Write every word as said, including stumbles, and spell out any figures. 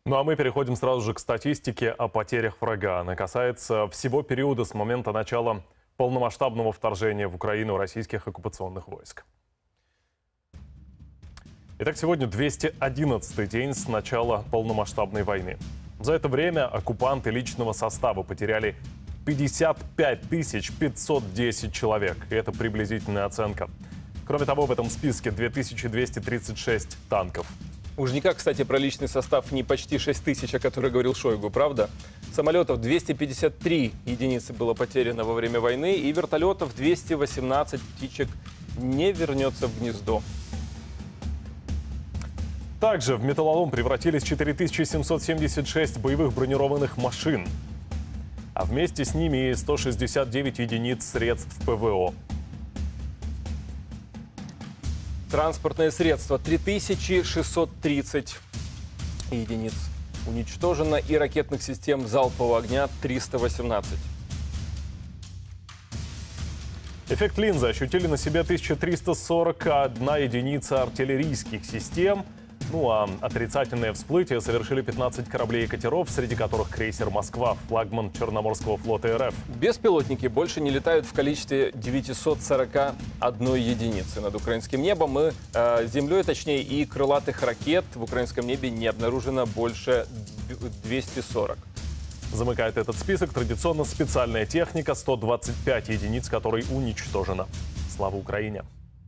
Ну а мы переходим сразу же к статистике о потерях врага. Она касается всего периода с момента начала полномасштабного вторжения в Украину российских оккупационных войск. Итак, сегодня двести одиннадцатый день с начала полномасштабной войны. За это время оккупанты личного состава потеряли пятьдесят пять тысяч пятьсот десять человек. И это приблизительная оценка. Кроме того, в этом списке две тысячи двести тридцать шесть танков. Уж никак, кстати, про личный состав не почти шесть тысяч, о которых говорил Шойгу, правда? Самолетов двести пятьдесят три единицы было потеряно во время войны, и вертолетов двести восемнадцать птичек не вернется в гнездо. Также в металлолом превратились четыре тысячи семьсот семьдесят шесть боевых бронированных машин, а вместе с ними и сто шестьдесят девять единиц средств ПВО. Транспортные средства три тысячи шестьсот тридцать единиц уничтожено, и ракетных систем залпового огня триста восемнадцать. Эффект линзы ощутили на себе тысяча триста сорок одна единица артиллерийских систем. Ну а отрицательное всплытие совершили пятнадцать кораблей и катеров, среди которых крейсер «Москва», флагман Черноморского флота РФ. Беспилотники больше не летают в количестве девятисот сорока одной единицы над украинским небом. И э, землей, точнее, и крылатых ракет в украинском небе не обнаружено больше двухсот сорока. Замыкает этот список традиционно специальная техника, сто двадцать пять единиц которой уничтожена. Слава Украине!